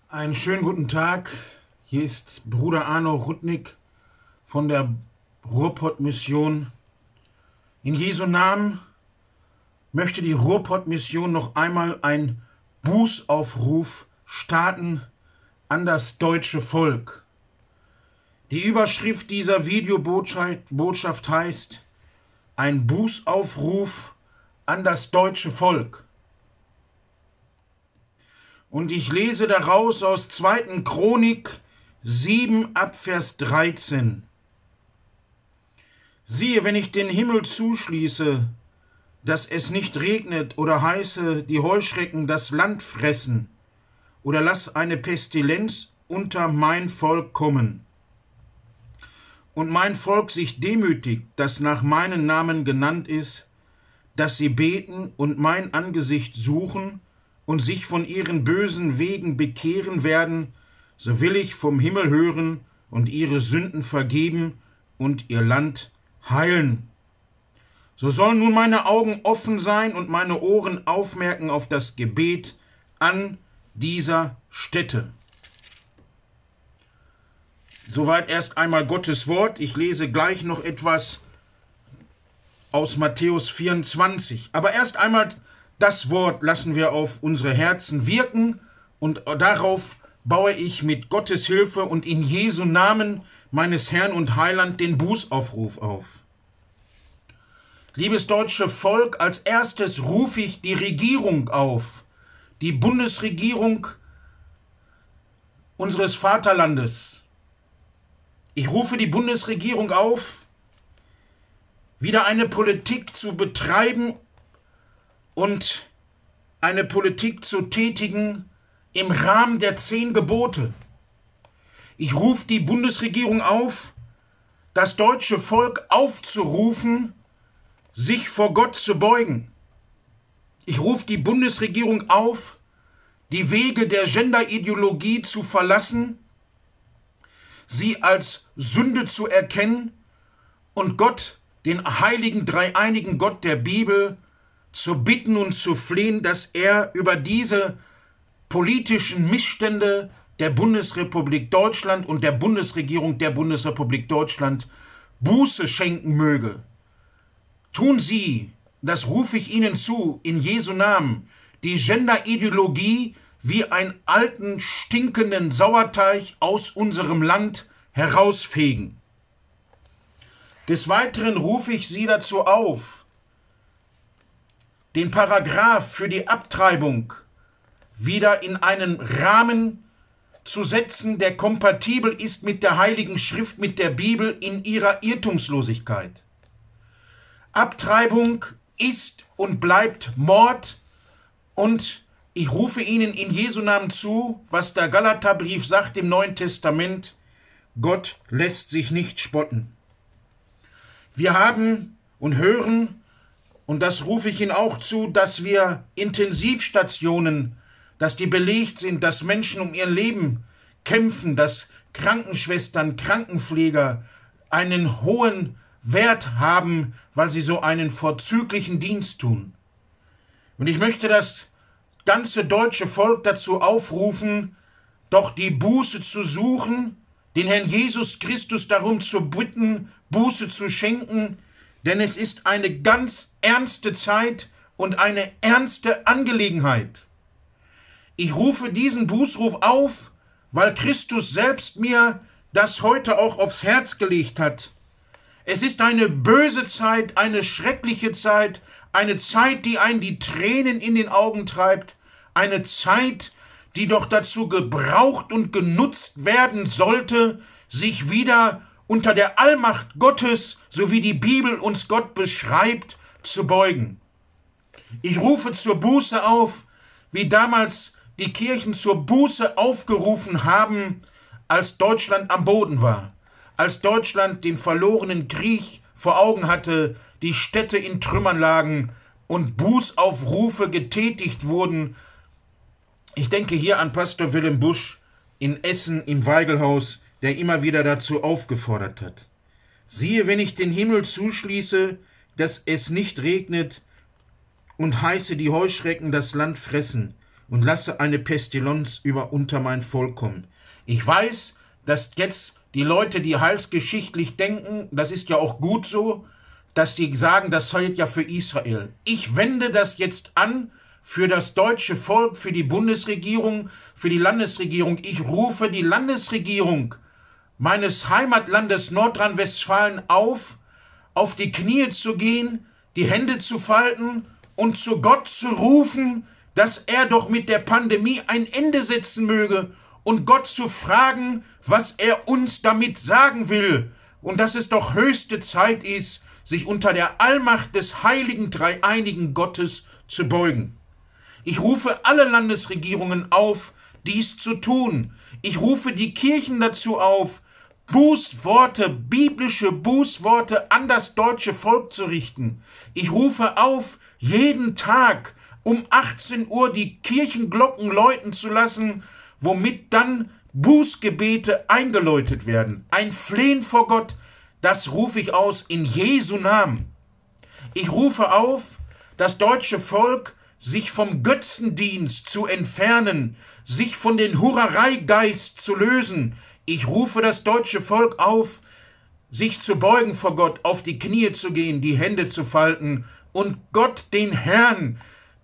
Einen schönen guten Tag. Hier ist Bruder Arno Rudnick von der Ruhrpott-Mission. In Jesu Namen möchte die Ruhrpott-Mission noch einmal einen Bußaufruf starten an das deutsche Volk. Die Überschrift dieser Videobotschaft heißt: Ein Bußaufruf an das deutsche Volk. Und ich lese daraus aus 2. Chronik 7 ab Vers 13. Siehe, wenn ich den Himmel zuschließe, dass es nicht regnet, oder heiße, die Heuschrecken das Land fressen, oder lass eine Pestilenz unter mein Volk kommen, und mein Volk sich demütigt, das nach meinem Namen genannt ist, dass sie beten und mein Angesicht suchen und sich von ihren bösen Wegen bekehren werden, so will ich vom Himmel hören und ihre Sünden vergeben und ihr Land heilen. So sollen nun meine Augen offen sein und meine Ohren aufmerken auf das Gebet an dieser Stätte. Soweit erst einmal Gottes Wort. Ich lese gleich noch etwas aus Matthäus 24. Aber erst einmal das Wort lassen wir auf unsere Herzen wirken und darauf baue ich mit Gottes Hilfe und in Jesu Namen meines Herrn und Heiland den Bußaufruf auf. Liebes deutsche Volk, als erstes rufe ich die Regierung auf, die Bundesregierung unseres Vaterlandes. Ich rufe die Bundesregierung auf, wieder eine Politik zu betreiben und eine Politik zu tätigen im Rahmen der 10 Gebote. Ich rufe die Bundesregierung auf, das deutsche Volk aufzurufen, sich vor Gott zu beugen. Ich rufe die Bundesregierung auf, die Wege der Genderideologie zu verlassen, sie als Sünde zu erkennen und Gott, den heiligen, dreieinigen Gott der Bibel, zu bitten und zu flehen, dass er über diese politischen Missstände der Bundesrepublik Deutschland und der Bundesregierung der Bundesrepublik Deutschland Buße schenken möge. Tun Sie, das rufe ich Ihnen zu, in Jesu Namen, die Genderideologie wie einen alten, stinkenden Sauerteig aus unserem Land herausfegen. Des Weiteren rufe ich Sie dazu auf, den Paragraph für die Abtreibung wieder in einen Rahmen zu setzen, der kompatibel ist mit der Heiligen Schrift, mit der Bibel in ihrer Irrtumslosigkeit. Abtreibung ist und bleibt Mord, und ich rufe Ihnen in Jesu Namen zu, was der Galaterbrief sagt im Neuen Testament: Gott lässt sich nicht spotten. Wir haben und hören, und das rufe ich Ihnen auch zu, dass wir Intensivstationen, dass die belegt sind, dass Menschen um ihr Leben kämpfen, dass Krankenschwestern, Krankenpfleger einen hohen Wert haben, weil sie so einen vorzüglichen Dienst tun. Und ich möchte das ganze deutsche Volk dazu aufrufen, doch die Buße zu suchen, den Herrn Jesus Christus darum zu bitten, Buße zu schenken, denn es ist eine ganz ernste Zeit und eine ernste Angelegenheit. Ich rufe diesen Bußruf auf, weil Christus selbst mir das heute auch aufs Herz gelegt hat. Es ist eine böse Zeit, eine schreckliche Zeit, eine Zeit, die einen die Tränen in den Augen treibt, eine Zeit, die doch dazu gebraucht und genutzt werden sollte, sich wieder unter der Allmacht Gottes, so wie die Bibel uns Gott beschreibt, zu beugen. Ich rufe zur Buße auf, wie damals die Kirchen zur Buße aufgerufen haben, als Deutschland am Boden war, als Deutschland den verlorenen Krieg vor Augen hatte, die Städte in Trümmern lagen und Bußaufrufe getätigt wurden. Ich denke hier an Pastor Willem Busch in Essen im Weigelhaus, der immer wieder dazu aufgefordert hat. Siehe, wenn ich den Himmel zuschließe, dass es nicht regnet, und heiße, die Heuschrecken das Land fressen, und lasse eine Pestilenz unter mein Volk kommen. Ich weiß, dass jetzt die Leute, die heilsgeschichtlich denken, das ist ja auch gut so, dass die sagen, das gilt ja für Israel. Ich wende das jetzt an für das deutsche Volk, für die Bundesregierung, für die Landesregierung. Ich rufe die Landesregierung meines Heimatlandes Nordrhein-Westfalen auf die Knie zu gehen, die Hände zu falten und zu Gott zu rufen, dass er doch mit der Pandemie ein Ende setzen möge und Gott zu fragen, was er uns damit sagen will und dass es doch höchste Zeit ist, sich unter der Allmacht des heiligen dreieinigen Gottes zu beugen. Ich rufe alle Landesregierungen auf, dies zu tun. Ich rufe die Kirchen dazu auf, Bußworte, biblische Bußworte an das deutsche Volk zu richten. Ich rufe auf, jeden Tag um 18 Uhr die Kirchenglocken läuten zu lassen, womit dann Bußgebete eingeläutet werden. Ein Flehen vor Gott, das rufe ich aus in Jesu Namen. Ich rufe auf, das deutsche Volk sich vom Götzendienst zu entfernen, sich von den Hurerei-Geist zu lösen. Ich rufe das deutsche Volk auf, sich zu beugen vor Gott, auf die Knie zu gehen, die Hände zu falten und Gott, den Herrn,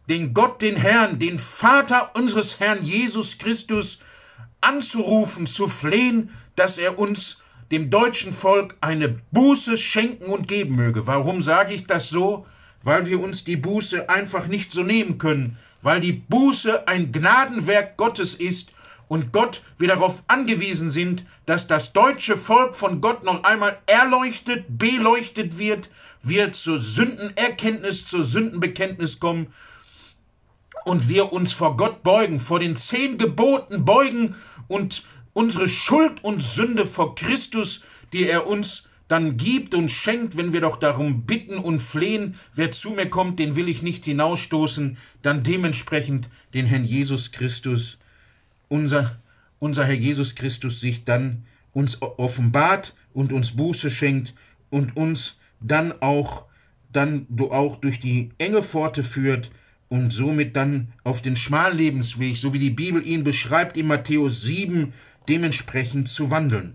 den Vater unseres Herrn Jesus Christus anzurufen, zu flehen, dass er uns, dem deutschen Volk, eine Buße schenken und geben möge. Warum sage ich das so? Weil wir uns die Buße einfach nicht so nehmen können, weil die Buße ein Gnadenwerk Gottes ist und Gott wir darauf angewiesen sind, dass das deutsche Volk von Gott noch einmal erleuchtet, beleuchtet wird, wir zur Sündenerkenntnis, zur Sündenbekenntnis kommen und wir uns vor Gott beugen, vor den 10 Geboten beugen und unsere Schuld und Sünde vor Christus, die er uns dann gibt und schenkt, wenn wir doch darum bitten und flehen, wer zu mir kommt, den will ich nicht hinausstoßen, dann dementsprechend den Herrn Jesus Christus, unser Herr Jesus Christus sich dann uns offenbart und uns Buße schenkt und uns dann auch durch die enge Pforte führt und somit dann auf den schmalen Lebensweg, so wie die Bibel ihn beschreibt in Matthäus 7, dementsprechend zu wandeln.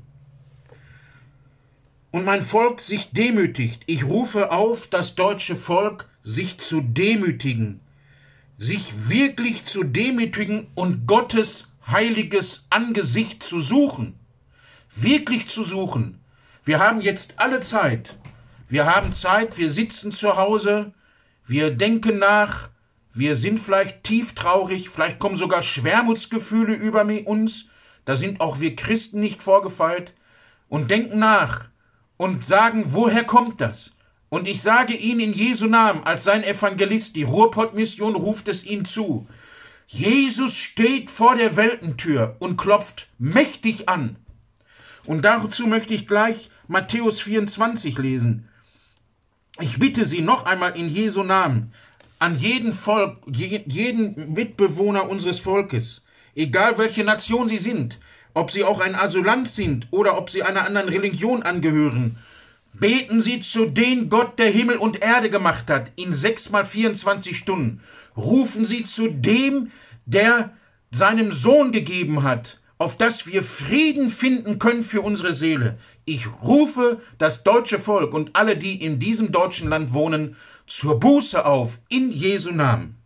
Und mein Volk sich demütigt. Ich rufe auf, das deutsche Volk sich zu demütigen, sich wirklich zu demütigen und Gottes heiliges Angesicht zu suchen. Wirklich zu suchen. Wir haben jetzt alle Zeit. Wir haben Zeit, wir sitzen zu Hause, wir denken nach, wir sind vielleicht tief traurig, vielleicht kommen sogar Schwermutsgefühle über uns, da sind auch wir Christen nicht vorgefeilt, und denken nach und sagen, woher kommt das? Und ich sage Ihnen in Jesu Namen, als sein Evangelist, die Ruhrpott-Mission ruft es Ihnen zu, Jesus steht vor der Weltentür und klopft mächtig an. Und dazu möchte ich gleich Matthäus 24 lesen. Ich bitte Sie noch einmal in Jesu Namen, an jeden Volk, jeden Mitbewohner unseres Volkes, egal welche Nation sie sind, ob sie auch ein Asylant sind oder ob sie einer anderen Religion angehören, beten Sie zu dem Gott, der Himmel und Erde gemacht hat, in 6 mal 24 Stunden. Rufen Sie zu dem, der seinem Sohn gegeben hat, auf das wir Frieden finden können für unsere Seele. Ich rufe das deutsche Volk und alle, die in diesem deutschen Land wohnen, zur Buße auf, in Jesu Namen.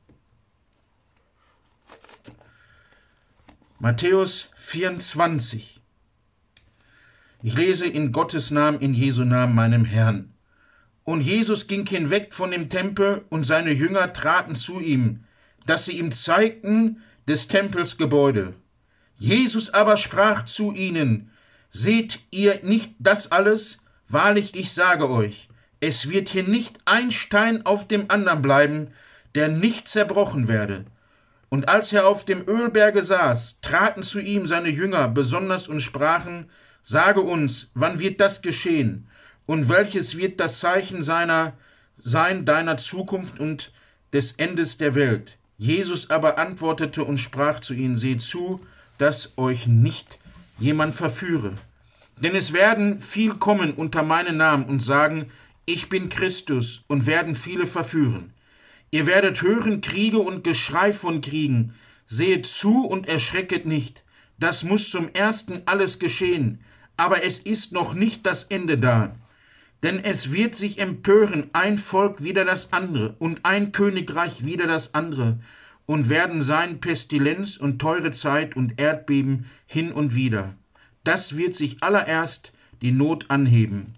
Matthäus 24. Ich lese in Gottes Namen, in Jesu Namen, meinem Herrn. Und Jesus ging hinweg von dem Tempel, und seine Jünger traten zu ihm, dass sie ihm zeigten des Tempels Gebäude. Jesus aber sprach zu ihnen, seht ihr nicht das alles? Wahrlich, ich sage euch, es wird hier nicht ein Stein auf dem anderen bleiben, der nicht zerbrochen werde. Und als er auf dem Ölberge saß, traten zu ihm seine Jünger besonders und sprachen, sage uns, wann wird das geschehen? Und welches wird das Zeichen sein deiner Zukunft und des Endes der Welt? Jesus aber antwortete und sprach zu ihnen, seht zu, dass euch nicht jemand verführe. Denn es werden viel kommen unter meinen Namen und sagen, ich bin Christus, und werden viele verführen. Ihr werdet hören Kriege und Geschrei von Kriegen. Sehet zu und erschrecket nicht. Das muss zum Ersten alles geschehen, aber es ist noch nicht das Ende da. Denn es wird sich empören ein Volk wider das andere und ein Königreich wider das andere, und werden sein Pestilenz und teure Zeit und Erdbeben hin und wieder. Das wird sich allererst die Not anheben.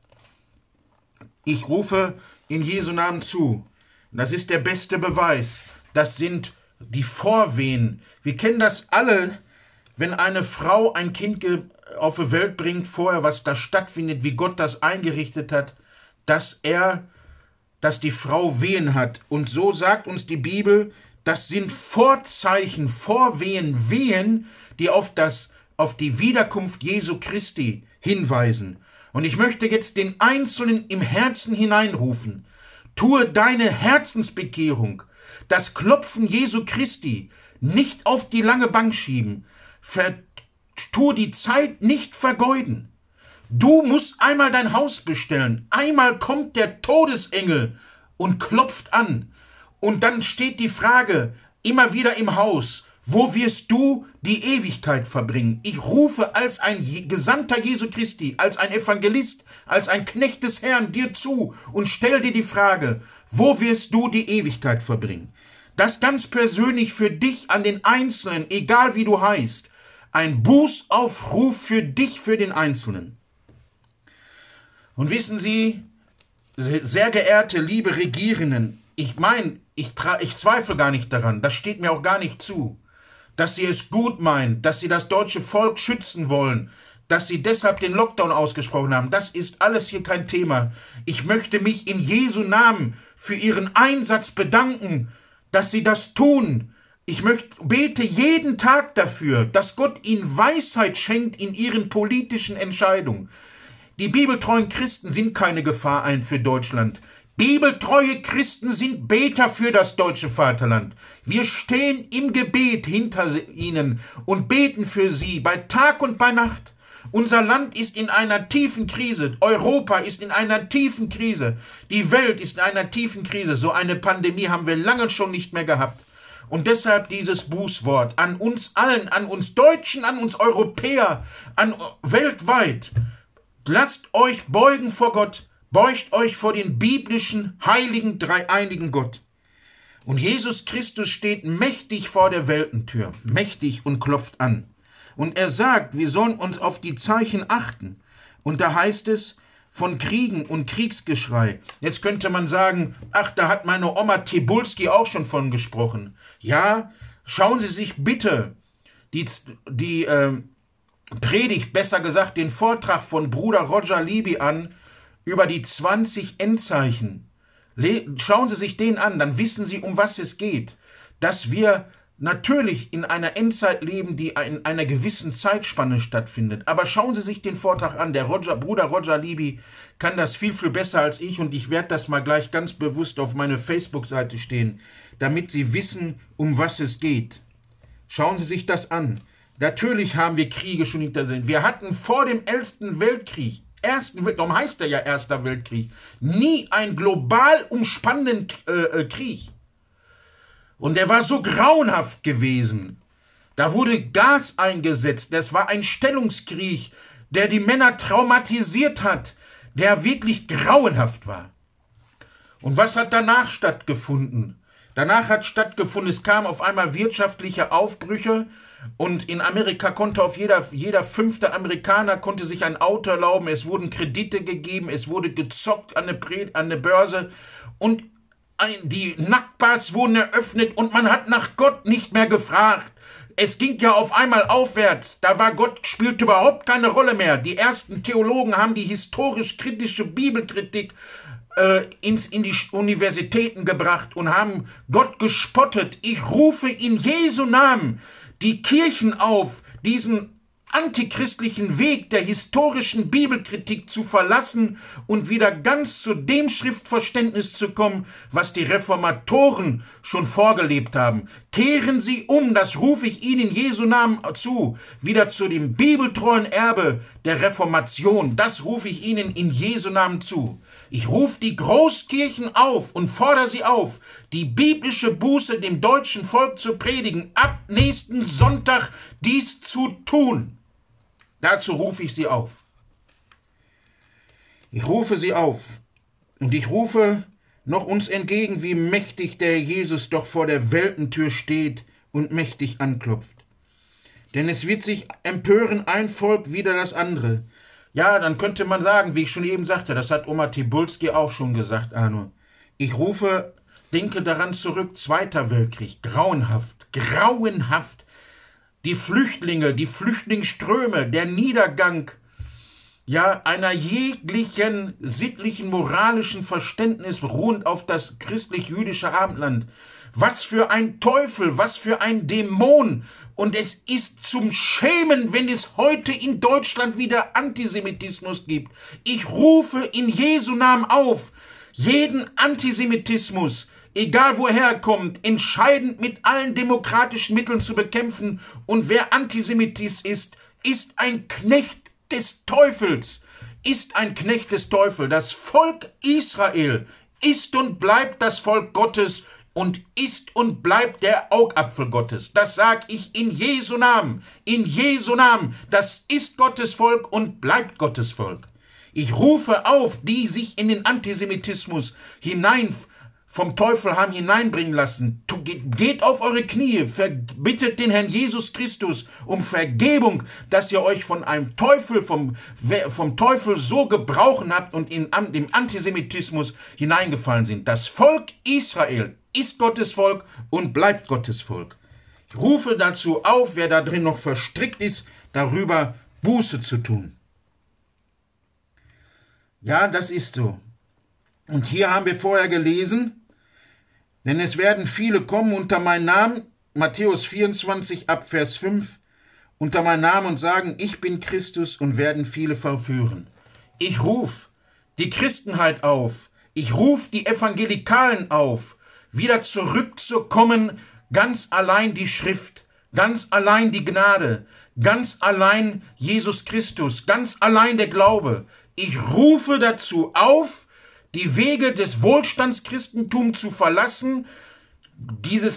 Ich rufe in Jesu Namen zu. Das ist der beste Beweis. Das sind die Vorwehen. Wir kennen das alle, wenn eine Frau ein Kind auf die Welt bringt, vorher, was da stattfindet, wie Gott das eingerichtet hat, dass die Frau Wehen hat. Und so sagt uns die Bibel, das sind Vorzeichen, Vorwehen, Wehen, die auf die Wiederkunft Jesu Christi hinweisen. Und ich möchte jetzt den Einzelnen im Herzen hineinrufen. Tue deine Herzensbekehrung, das Klopfen Jesu Christi, nicht auf die lange Bank schieben. Tue die Zeit nicht vergeuden. Du musst einmal dein Haus bestellen. Einmal kommt der Todesengel und klopft an. Und dann steht die Frage immer wieder im Haus, wo wirst du die Ewigkeit verbringen? Ich rufe als ein Gesandter Jesu Christi, als ein Evangelist, als ein Knecht des Herrn dir zu und stell dir die Frage, wo wirst du die Ewigkeit verbringen? Das ganz persönlich für dich an den Einzelnen, egal wie du heißt, ein Bußaufruf für dich, für den Einzelnen. Und wissen Sie, sehr geehrte, liebe Regierenden, ich zweifle gar nicht daran, das steht mir auch gar nicht zu, dass Sie es gut meinen, dass Sie das deutsche Volk schützen wollen, dass Sie deshalb den Lockdown ausgesprochen haben. Das ist alles hier kein Thema. Ich möchte mich in Jesu Namen für Ihren Einsatz bedanken, dass Sie das tun. Ich bete jeden Tag dafür, dass Gott Ihnen Weisheit schenkt in Ihren politischen Entscheidungen. Die bibeltreuen Christen sind keine Gefahr für Deutschland. Bibeltreue Christen sind Beter für das deutsche Vaterland. Wir stehen im Gebet hinter ihnen und beten für sie bei Tag und bei Nacht. Unser Land ist in einer tiefen Krise. Europa ist in einer tiefen Krise. Die Welt ist in einer tiefen Krise. So eine Pandemie haben wir lange schon nicht mehr gehabt. Und deshalb dieses Bußwort an uns allen, an uns Deutschen, an uns Europäer, weltweit. Lasst euch beugen vor Gott. Beugt euch vor den biblischen, heiligen, dreieinigen Gott. Und Jesus Christus steht mächtig vor der Weltentür, mächtig und klopft an. Und er sagt, wir sollen uns auf die Zeichen achten. Und da heißt es von Kriegen und Kriegsgeschrei. Jetzt könnte man sagen, ach, da hat meine Oma Tibulski auch schon von gesprochen. Ja, schauen Sie sich bitte die Predigt, besser gesagt den Vortrag von Bruder Roger Libby an, über die 20 Endzeichen. Schauen Sie sich den an, dann wissen Sie, um was es geht. Dass wir natürlich in einer Endzeit leben, die in einer gewissen Zeitspanne stattfindet. Aber schauen Sie sich den Vortrag an. Der Bruder Roger Libby kann das viel, viel besser als ich und ich werde das mal gleich ganz bewusst auf meine Facebook-Seite stehen, damit Sie wissen, um was es geht. Schauen Sie sich das an. Natürlich haben wir Kriege schon hinter sich. Wir hatten vor dem Ersten Weltkrieg, darum heißt er ja Erster Weltkrieg, nie einen global umspannenden Krieg. Und der war so grauenhaft gewesen. Da wurde Gas eingesetzt. Das war ein Stellungskrieg, der die Männer traumatisiert hat, der wirklich grauenhaft war. Und was hat danach stattgefunden? Danach hat stattgefunden, es kam auf einmal wirtschaftliche Aufbrüche. Und in Amerika konnte jeder fünfte Amerikaner konnte sich ein Auto erlauben. Es wurden Kredite gegeben, es wurde gezockt an der Börse und die Nacktbars wurden eröffnet und man hat nach Gott nicht mehr gefragt. Es ging ja auf einmal aufwärts. Da war Gott, spielte überhaupt keine Rolle mehr. Die ersten Theologen haben die historisch-kritische Bibelkritik in die Universitäten gebracht und haben Gott gespottet. Ich rufe in Jesu Namen die Kirchen auf, diesen antichristlichen Weg der historischen Bibelkritik zu verlassen und wieder ganz zu dem Schriftverständnis zu kommen, was die Reformatoren schon vorgelebt haben. Kehren Sie um, das rufe ich Ihnen in Jesu Namen zu, wieder zu dem bibeltreuen Erbe der Reformation. Das rufe ich Ihnen in Jesu Namen zu. Ich rufe die Großkirchen auf und fordere sie auf, die biblische Buße dem deutschen Volk zu predigen, ab nächsten Sonntag dies zu tun. Dazu rufe ich sie auf. Ich rufe sie auf und ich rufe noch uns entgegen, wie mächtig der Jesus doch vor der Weltentür steht und mächtig anklopft. Denn es wird sich empören ein Volk wider das andere. Ja, dann könnte man sagen, wie ich schon eben sagte, das hat Oma Tibulski auch schon gesagt, Arno. Ich denke daran zurück, Zweiter Weltkrieg, grauenhaft, grauenhaft. Die Flüchtlinge, die Flüchtlingsströme, der Niedergang, ja, einer jeglichen sittlichen, moralischen Verständnis ruhend auf das christlich-jüdische Abendland. Was für ein Teufel, was für ein Dämon. Und es ist zum Schämen, wenn es heute in Deutschland wieder Antisemitismus gibt. Ich rufe in Jesu Namen auf, jeden Antisemitismus, egal woher er kommt, entscheidend mit allen demokratischen Mitteln zu bekämpfen. Und wer Antisemitist ist ein Knecht des Teufels, ist ein Knecht des Teufels. Das Volk Israel ist und bleibt das Volk Gottes und ist und bleibt der Augapfel Gottes. Das sag ich in Jesu Namen. In Jesu Namen. Das ist Gottes Volk und bleibt Gottes Volk. Ich rufe auf, die sich in den Antisemitismus vom Teufel haben hineinbringen lassen. Geht auf eure Knie, bittet den Herrn Jesus Christus um Vergebung, dass ihr euch von einem Teufel, vom Teufel so gebrauchen habt und in dem Antisemitismus hineingefallen sind. Das Volk Israel ist Gottes Volk und bleibt Gottes Volk. Ich rufe dazu auf, wer da drin noch verstrickt ist, darüber Buße zu tun. Ja, das ist so. Und hier haben wir vorher gelesen, denn es werden viele kommen unter meinen Namen, Matthäus 24 ab Vers 5, unter meinen Namen und sagen, ich bin Christus, und werden viele verführen. Ich rufe die Christenheit auf, ich rufe die Evangelikalen auf, wieder zurückzukommen, ganz allein die Schrift, ganz allein die Gnade, ganz allein Jesus Christus, ganz allein der Glaube. Ich rufe dazu auf, die Wege des Wohlstandschristentums zu verlassen, dieses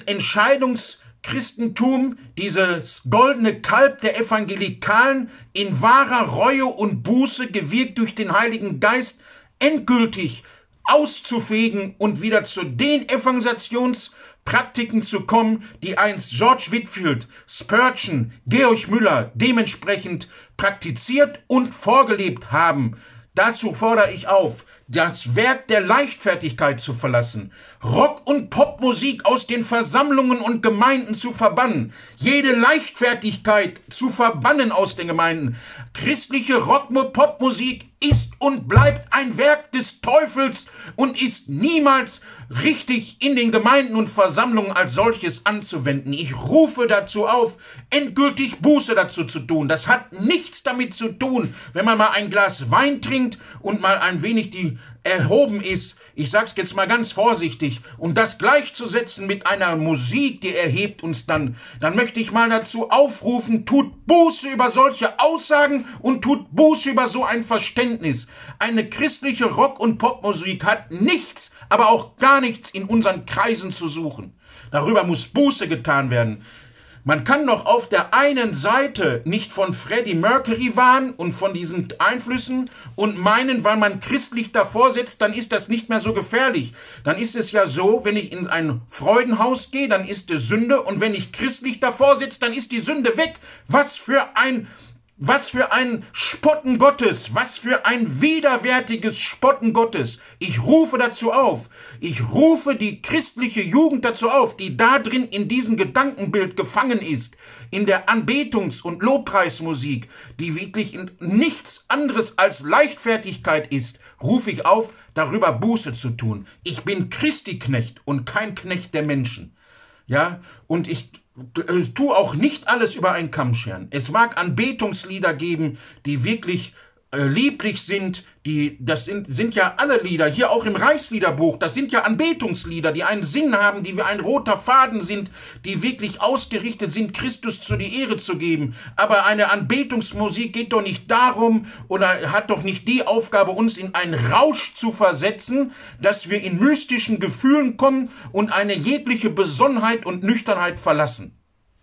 Entscheidungschristentum, dieses goldene Kalb der Evangelikalen in wahrer Reue und Buße, gewirkt durch den Heiligen Geist, endgültig auszufegen und wieder zu den Evangelisationspraktiken zu kommen, die einst George Whitefield, Spurgeon, Georg Müller dementsprechend praktiziert und vorgelebt haben. Dazu fordere ich auf, das Werk der Leichtfertigkeit zu verlassen, Rock- und Popmusik aus den Versammlungen und Gemeinden zu verbannen, jede Leichtfertigkeit zu verbannen aus den Gemeinden. Christliche Rock-Popmusik ist und bleibt ein Werk des Teufels und ist niemals richtig in den Gemeinden und Versammlungen als solches anzuwenden. Ich rufe dazu auf, endgültig Buße dazu zu tun. Das hat nichts damit zu tun, wenn man mal ein Glas Wein trinkt und mal ein wenig die erhoben ist. Ich sag's jetzt mal ganz vorsichtig, und das gleichzusetzen mit einer Musik, die erhebt uns dann möchte ich mal dazu aufrufen, tut Buße über solche Aussagen und tut Buße über so ein Verständnis. Eine christliche Rock- und Popmusik hat nichts, aber auch gar nichts in unseren Kreisen zu suchen. Darüber muss Buße getan werden. Man kann doch auf der einen Seite nicht von Freddie Mercury warnen und von diesen Einflüssen und meinen, weil man christlich davor setzt, dann ist das nicht mehr so gefährlich. Dann ist es ja so, wenn ich in ein Freudenhaus gehe, dann ist es Sünde, und wenn ich christlich davor setze, dann ist die Sünde weg. Was für ein Spotten Gottes, was für ein widerwärtiges Spotten Gottes. Ich rufe dazu auf, ich rufe die christliche Jugend dazu auf, die da drin in diesem Gedankenbild gefangen ist, in der Anbetungs- und Lobpreismusik, die wirklich nichts anderes als Leichtfertigkeit ist, rufe ich auf, darüber Buße zu tun. Ich bin Christi-Knecht und kein Knecht der Menschen. Ja, und ich tu auch nicht alles über einen Kamm scheren. Es mag Anbetungslieder geben, die wirklich lieblich sind, Das sind ja alle Lieder, hier auch im Reichsliederbuch, das sind ja Anbetungslieder, die einen Sinn haben, die wie ein roter Faden sind, die wirklich ausgerichtet sind, Christus zu die Ehre zu geben. Aber eine Anbetungsmusik geht doch nicht darum oder hat doch nicht die Aufgabe, uns in einen Rausch zu versetzen, dass wir in mystischen Gefühlen kommen und eine jegliche Besonnenheit und Nüchternheit verlassen.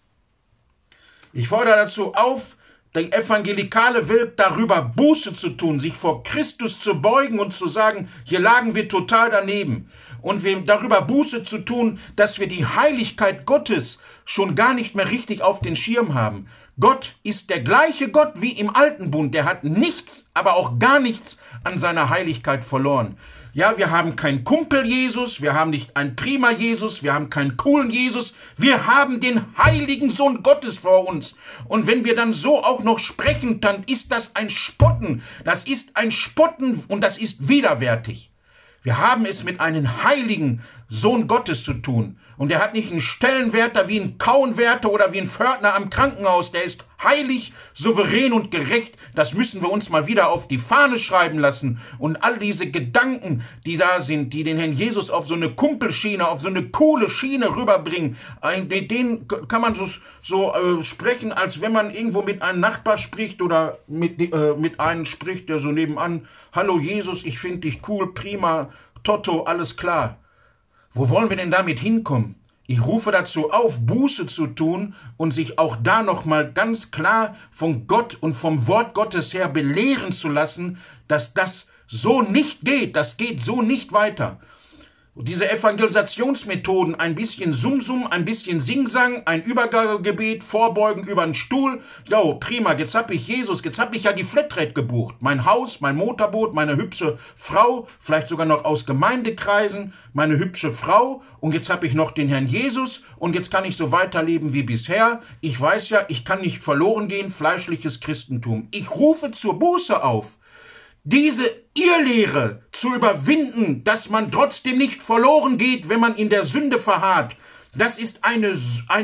Ich fordere dazu auf, die evangelikale Welt darüber Buße zu tun, sich vor Christus zu beugen und zu sagen, hier lagen wir total daneben. Und wir darüber Buße zu tun, dass wir die Heiligkeit Gottes schon gar nicht mehr richtig auf den Schirm haben. Gott ist der gleiche Gott wie im Alten Bund. Der hat nichts, aber auch gar nichts an seiner Heiligkeit verloren. Ja, wir haben keinen Kumpel Jesus, wir haben nicht einen Prima Jesus, wir haben keinen coolen Jesus, wir haben den heiligen Sohn Gottes vor uns. Und wenn wir dann so auch noch sprechen, dann ist das ein Spotten. Das ist ein Spotten und das ist widerwärtig. Wir haben es mit einem heiligen Sohn Gottes zu tun. Und er hat nicht einen Stellenwärter wie ein Kauenwärter oder wie ein Pförtner am Krankenhaus. Der ist heilig, souverän und gerecht. Das müssen wir uns mal wieder auf die Fahne schreiben lassen. Und all diese Gedanken, die da sind, die den Herrn Jesus auf so eine Kumpelschiene, auf so eine coole Schiene rüberbringen, mit denen kann man so sprechen, als wenn man irgendwo mit einem Nachbar spricht oder mit einem spricht, der so nebenan, hallo Jesus, ich finde dich cool, prima, Toto, alles klar. Wo wollen wir denn damit hinkommen? Ich rufe dazu auf, Buße zu tun und sich auch da nochmal ganz klar von Gott und vom Wort Gottes her belehren zu lassen, dass das so nicht geht, das geht so nicht weiter. Diese Evangelisationsmethoden, ein bisschen Sumsum, ein bisschen Singsang, ein Übergabegebet, Vorbeugen über den Stuhl. Jo, prima, jetzt hab ich Jesus, jetzt hab ich ja die Flatrate gebucht. Mein Haus, mein Motorboot, meine hübsche Frau, vielleicht sogar noch aus Gemeindekreisen, meine hübsche Frau. Und jetzt hab ich noch den Herrn Jesus und jetzt kann ich so weiterleben wie bisher. Ich weiß ja, ich kann nicht verloren gehen, fleischliches Christentum. Ich rufe zur Buße auf. Diese Irrlehre zu überwinden, dass man trotzdem nicht verloren geht, wenn man in der Sünde verharrt, das ist eine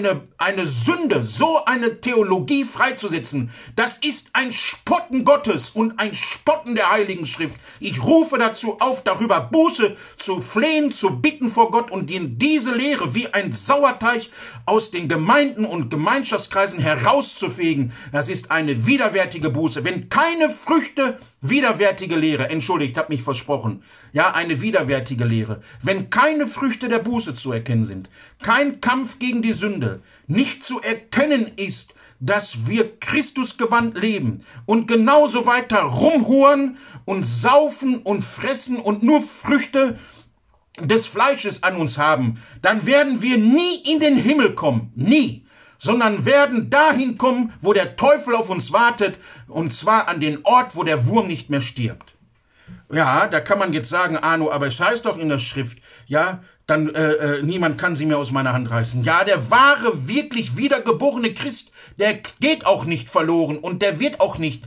Sünde, so eine Theologie freizusetzen. Das ist ein Spotten Gottes und ein Spotten der Heiligen Schrift. Ich rufe dazu auf, darüber Buße zu flehen, zu bitten vor Gott und diese Lehre wie ein Sauerteig aus den Gemeinden und Gemeinschaftskreisen herauszufegen. Das ist eine widerwärtige Buße. Wenn keine Früchte, widerwärtige Lehre, entschuldigt, habe mich versprochen, ja, eine widerwärtige Lehre. Wenn keine Früchte der Buße zu erkennen sind, kein Kampf gegen die Sünde, nicht zu erkennen ist, dass wir Christusgewandt leben und genauso weiter rumhuren und saufen und fressen und nur Früchte des Fleisches an uns haben, dann werden wir nie in den Himmel kommen, nie, sondern werden dahin kommen, wo der Teufel auf uns wartet, und zwar an den Ort, wo der Wurm nicht mehr stirbt. Ja, da kann man jetzt sagen, Arno, aber es heißt doch in der Schrift, ja, dann niemand kann sie mir aus meiner Hand reißen. Ja, der wahre, wirklich wiedergeborene Christ, der geht auch nicht verloren und der wird auch nicht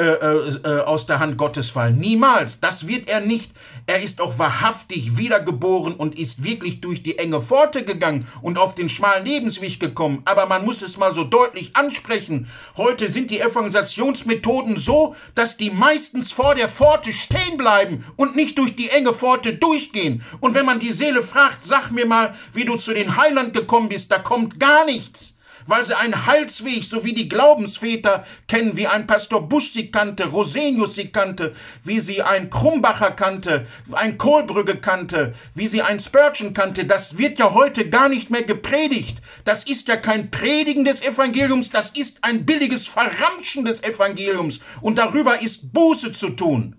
aus der Hand Gottes fallen. Niemals, das wird er nicht. Er ist auch wahrhaftig wiedergeboren und ist wirklich durch die enge Pforte gegangen und auf den schmalen Lebensweg gekommen. Aber man muss es mal so deutlich ansprechen. Heute sind die Evangelisationsmethoden so, dass die meistens vor der Pforte stehen bleiben und nicht durch die enge Pforte durchgehen. Und wenn man die Seele fragt, sag mir mal, wie du zu den Heiland gekommen bist, da kommt gar nichts. Weil sie einen Heilsweg, so wie die Glaubensväter kennen, wie ein Pastor Busch sie kannte, Rosenius sie kannte, wie sie ein Krumbacher kannte, ein Kohlbrügge kannte, wie sie ein Spurgeon kannte, das wird ja heute gar nicht mehr gepredigt. Das ist ja kein Predigen des Evangeliums, das ist ein billiges Verramschen des Evangeliums. Und darüber ist Buße zu tun.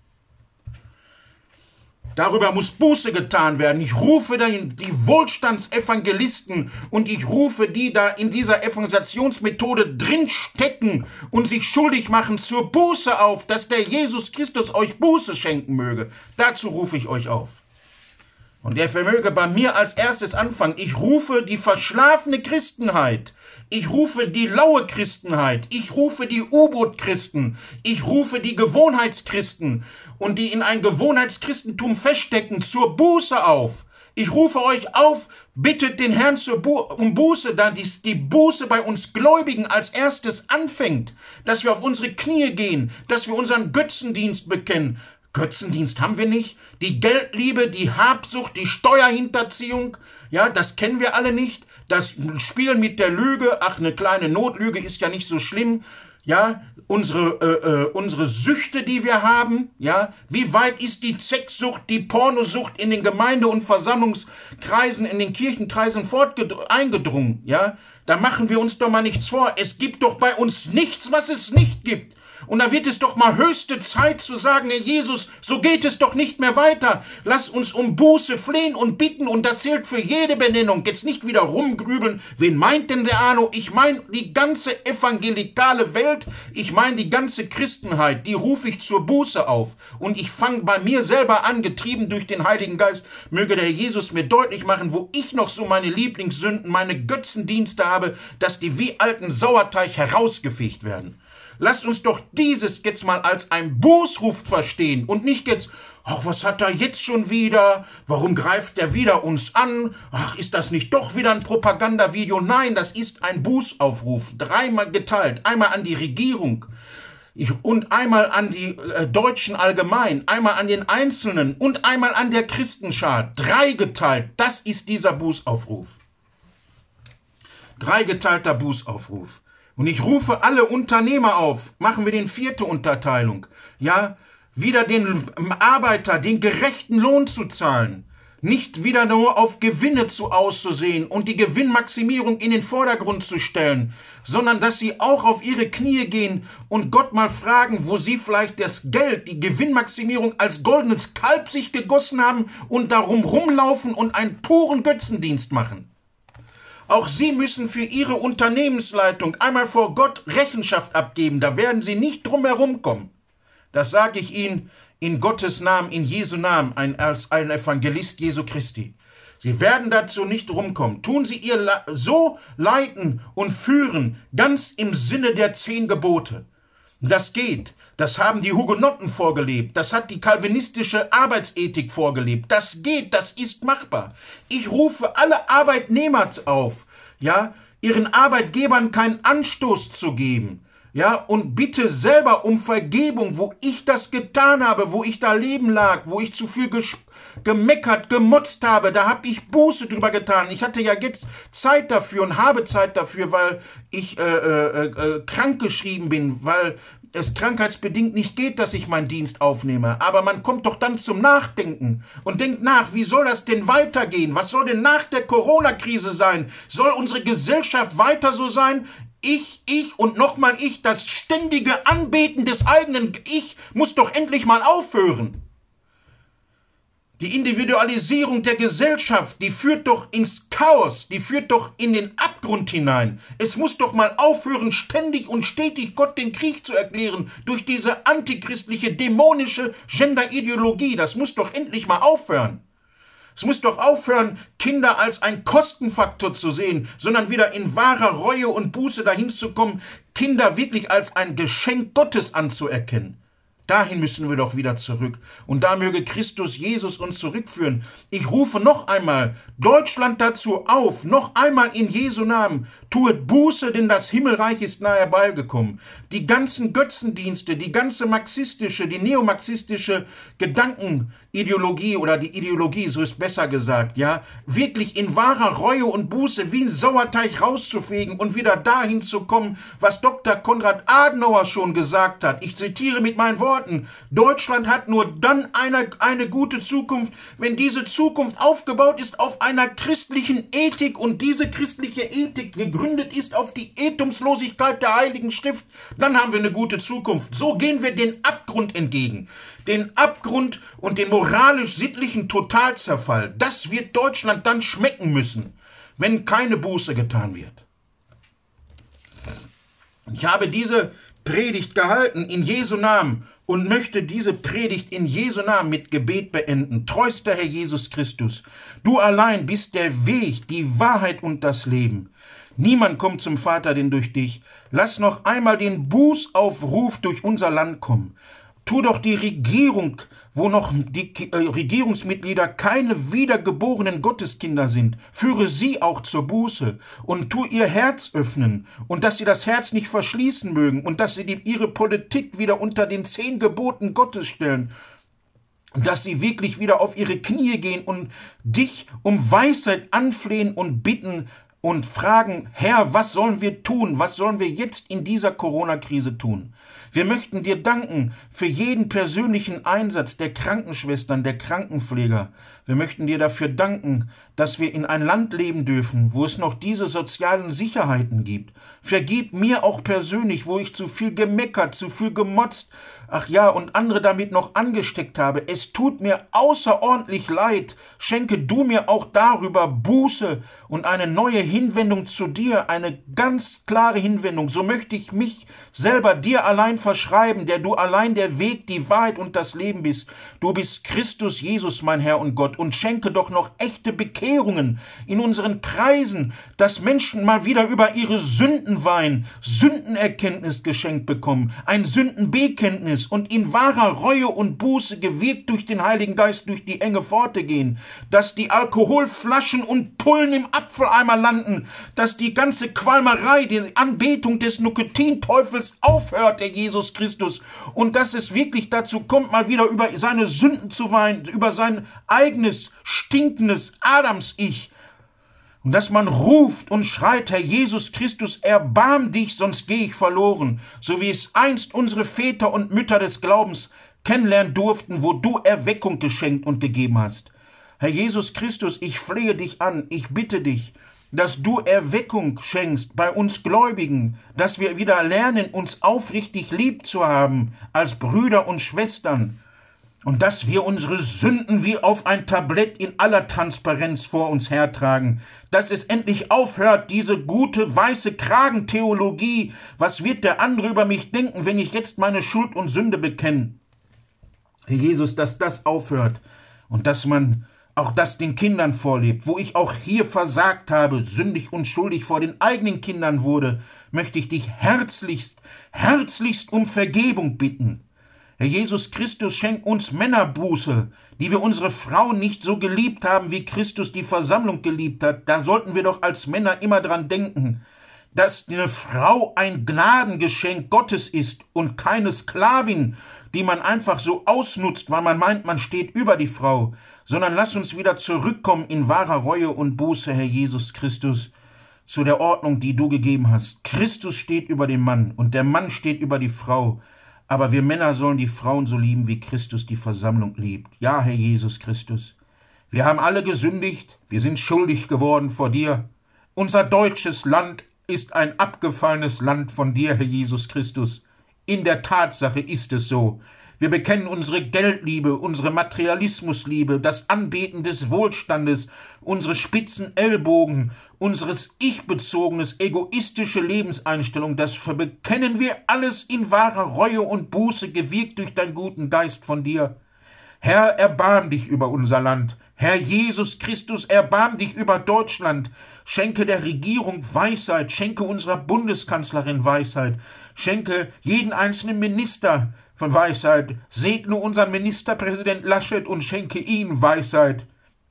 Darüber muss Buße getan werden. Ich rufe dann die Wohlstandsevangelisten und ich rufe die da in dieser Evangelisationsmethode drinstecken und sich schuldig machen zur Buße auf, dass der Jesus Christus euch Buße schenken möge. Dazu rufe ich euch auf. Und er vermöge bei mir als erstes anfangen. Ich rufe die verschlafene Christenheit. Ich rufe die laue Christenheit. Ich rufe die U-Boot-Christen. Ich rufe die Gewohnheitschristen und die in ein Gewohnheitschristentum feststecken zur Buße auf. Ich rufe euch auf, bittet den Herrn um Buße, da die Buße bei uns Gläubigen als erstes anfängt, dass wir auf unsere Knie gehen, dass wir unseren Götzendienst bekennen. Götzendienst haben wir nicht. Die Geldliebe, die Habsucht, die Steuerhinterziehung, ja, das kennen wir alle nicht. Das Spielen mit der Lüge, ach, eine kleine Notlüge ist ja nicht so schlimm. Ja, unsere Süchte, die wir haben, ja, wie weit ist die Sexsucht, die Pornosucht in den Gemeinde- und Versammlungskreisen, in den Kirchenkreisen eingedrungen, ja? Da machen wir uns doch mal nichts vor. Es gibt doch bei uns nichts, was es nicht gibt. Und da wird es doch mal höchste Zeit zu sagen, Herr Jesus, so geht es doch nicht mehr weiter. Lass uns um Buße flehen und bitten, und das zählt für jede Benennung. Jetzt nicht wieder rumgrübeln, wen meint denn der Arno? Ich meine die ganze evangelikale Welt, ich meine die ganze Christenheit, die rufe ich zur Buße auf. Und ich fange bei mir selber an, getrieben durch den Heiligen Geist, möge der Herr Jesus mir deutlich machen, wo ich noch so meine Lieblingssünden, meine Götzendienste habe, dass die wie alten Sauerteig herausgefegt werden. Lasst uns doch dieses jetzt mal als ein Bußruf verstehen und nicht jetzt, ach, was hat er jetzt schon wieder? Warum greift er wieder uns an? Ach, ist das nicht doch wieder ein Propagandavideo? Nein, das ist ein Bußaufruf, dreimal geteilt, einmal an die Regierung und einmal an die Deutschen allgemein, einmal an den Einzelnen und einmal an der Christenschar. Dreigeteilt, das ist dieser Bußaufruf. Dreigeteilter Bußaufruf. Und ich rufe alle Unternehmer auf, machen wir den 4. Unterteilung, ja, wieder den Arbeiter den gerechten Lohn zu zahlen, nicht wieder nur auf Gewinne auszusehen und die Gewinnmaximierung in den Vordergrund zu stellen, sondern dass sie auch auf ihre Knie gehen und Gott mal fragen, wo sie vielleicht das Geld, die Gewinnmaximierung als goldenes Kalb sich gegossen haben und darum rumlaufen und einen puren Götzendienst machen. Auch Sie müssen für Ihre Unternehmensleitung einmal vor Gott Rechenschaft abgeben. Da werden Sie nicht drum herum kommen. Das sage ich Ihnen in Gottes Namen, in Jesu Namen, als ein Evangelist Jesu Christi. Sie werden dazu nicht rumkommen. Tun Sie ihr so leiten und führen, ganz im Sinne der 10 Gebote. Das geht. Das haben die Hugenotten vorgelebt. Das hat die calvinistische Arbeitsethik vorgelebt. Das geht, das ist machbar. Ich rufe alle Arbeitnehmer auf, ja, ihren Arbeitgebern keinen Anstoß zu geben, ja, und bitte selber um Vergebung, wo ich das getan habe, wo ich da leben lag, wo ich zu viel gemeckert, gemotzt habe, da habe ich Buße drüber getan. Ich hatte ja jetzt Zeit dafür und habe Zeit dafür, weil ich krankgeschrieben bin, weil es krankheitsbedingt nicht geht, dass ich meinen Dienst aufnehme. Aber man kommt doch dann zum Nachdenken und denkt nach, wie soll das denn weitergehen? Was soll denn nach der Corona-Krise sein? Soll unsere Gesellschaft weiter so sein? Ich und nochmal ich, das ständige Anbeten des eigenen Ich muss doch endlich mal aufhören. Die Individualisierung der Gesellschaft, die führt doch ins Chaos, die führt doch in den Abgrund hinein. Es muss doch mal aufhören, ständig und stetig Gott den Krieg zu erklären durch diese antichristliche, dämonische Genderideologie. Das muss doch endlich mal aufhören. Es muss doch aufhören, Kinder als ein Kostenfaktor zu sehen, sondern wieder in wahrer Reue und Buße dahin zu kommen, Kinder wirklich als ein Geschenk Gottes anzuerkennen. Dahin müssen wir doch wieder zurück. Und da möge Christus Jesus uns zurückführen. Ich rufe noch einmal Deutschland dazu auf, noch einmal in Jesu Namen, tuet Buße, denn das Himmelreich ist nahe herbeigekommen. Die ganzen Götzendienste, die ganze marxistische, die neomarxistische Gedankenideologie oder die Ideologie, so ist besser gesagt, ja, wirklich in wahrer Reue und Buße wie ein Sauerteig rauszufegen und wieder dahin zu kommen, was Dr. Konrad Adenauer schon gesagt hat. Ich zitiere mit meinen Worten: Deutschland hat nur dann eine gute Zukunft, wenn diese Zukunft aufgebaut ist auf einer christlichen Ethik und diese christliche Ethik gegründet ist auf die Etumslosigkeit der Heiligen Schrift. Dann haben wir eine gute Zukunft. So gehen wir den Abgrund entgegen. Den Abgrund und den moralisch-sittlichen Totalzerfall. Das wird Deutschland dann schmecken müssen, wenn keine Buße getan wird. Ich habe diese Predigt gehalten in Jesu Namen und möchte diese Predigt in Jesu Namen mit Gebet beenden. Treuster Herr Jesus Christus, du allein bist der Weg, die Wahrheit und das Leben. Niemand kommt zum Vater denn durch dich. Lass noch einmal den Bußaufruf durch unser Land kommen. Tu doch die Regierung, wo noch die Regierungsmitglieder keine wiedergeborenen Gotteskinder sind, führe sie auch zur Buße und tu ihr Herz öffnen und dass sie das Herz nicht verschließen mögen und dass sie ihre Politik wieder unter den 10 Geboten Gottes stellen dass sie wirklich wieder auf ihre Knie gehen und dich um Weisheit anflehen und bitten und fragen, Herr, was sollen wir tun? Was sollen wir jetzt in dieser Corona-Krise tun? Wir möchten dir danken für jeden persönlichen Einsatz der Krankenschwestern, der Krankenpfleger. Wir möchten dir dafür danken, dass wir in ein Land leben dürfen, wo es noch diese sozialen Sicherheiten gibt. Vergib mir auch persönlich, wo ich zu viel gemeckert, zu viel gemotzt, ach ja, und andere damit noch angesteckt habe. Es tut mir außerordentlich leid. Schenke du mir auch darüber Buße und eine neue Hinwendung zu dir, eine ganz klare Hinwendung. So möchte ich mich selber dir allein verschreiben, der du allein der Weg, die Wahrheit und das Leben bist. Du bist Christus Jesus, mein Herr und Gott, und schenke doch noch echte Bekehrungen in unseren Kreisen, dass Menschen mal wieder über ihre Sünden weinen, Sündenerkenntnis geschenkt bekommen, ein Sündenbekenntnis und in wahrer Reue und Buße gewirkt durch den Heiligen Geist durch die enge Pforte gehen, dass die Alkoholflaschen und Pullen im Apfeleimer landen, dass die ganze Qualmerei, die Anbetung des Nikotinteufels aufhört, der Jesus Christus, und dass es wirklich dazu kommt, mal wieder über seine Sünden zu weinen, über sein eigenes, stinkendes Adams-Ich, und dass man ruft und schreit, Herr Jesus Christus, erbarm dich, sonst gehe ich verloren, so wie es einst unsere Väter und Mütter des Glaubens kennenlernen durften, wo du Erweckung geschenkt und gegeben hast. Herr Jesus Christus, ich flehe dich an, ich bitte dich, dass du Erweckung schenkst bei uns Gläubigen, dass wir wieder lernen, uns aufrichtig lieb zu haben als Brüder und Schwestern, und dass wir unsere Sünden wie auf ein Tablett in aller Transparenz vor uns hertragen, dass es endlich aufhört, diese gute weiße Kragentheologie, was wird der andere über mich denken, wenn ich jetzt meine Schuld und Sünde bekenne. Herr Jesus, dass das aufhört und dass man auch das den Kindern vorlebt, wo ich auch hier versagt habe, sündig und schuldig vor den eigenen Kindern wurde, möchte ich dich herzlichst um Vergebung bitten. Herr Jesus Christus, schenk uns Männerbuße, die wir unsere Frauen nicht so geliebt haben, wie Christus die Versammlung geliebt hat. Da sollten wir doch als Männer immer dran denken, dass eine Frau ein Gnadengeschenk Gottes ist und keine Sklavin, die man einfach so ausnutzt, weil man meint, man steht über die Frau, sondern lass uns wieder zurückkommen in wahrer Reue und Buße, Herr Jesus Christus, zu der Ordnung, die du gegeben hast. Christus steht über den Mann und der Mann steht über die Frau. Aber wir Männer sollen die Frauen so lieben, wie Christus die Versammlung liebt. Ja, Herr Jesus Christus, wir haben alle gesündigt, wir sind schuldig geworden vor dir. Unser deutsches Land ist ein abgefallenes Land von dir, Herr Jesus Christus. In der Tatsache ist es so. Wir bekennen unsere Geldliebe, unsere Materialismusliebe, das Anbeten des Wohlstandes, unsere spitzen Ellbogen, unseres ich-bezogenes, egoistische Lebenseinstellung, das bekennen wir alles in wahrer Reue und Buße, gewirkt durch deinen guten Geist von dir. Herr, erbarm dich über unser Land. Herr Jesus Christus, erbarm dich über Deutschland. Schenke der Regierung Weisheit, schenke unserer Bundeskanzlerin Weisheit, schenke jeden einzelnen Minister von Weisheit, segne unseren Ministerpräsident Laschet und schenke ihm Weisheit.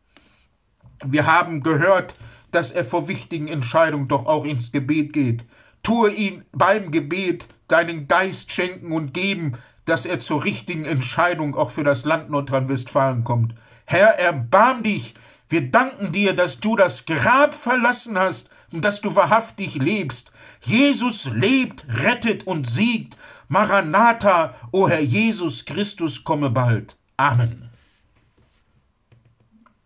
Wir haben gehört, dass er vor wichtigen Entscheidungen doch auch ins Gebet geht. Tue ihn beim Gebet deinen Geist schenken und geben, dass er zur richtigen Entscheidung auch für das Land Nordrhein-Westfalen kommt. Herr, erbarm dich. Wir danken dir, dass du das Grab verlassen hast und dass du wahrhaftig lebst. Jesus lebt, rettet und siegt. Maranatha, o Herr Jesus Christus, komme bald. Amen.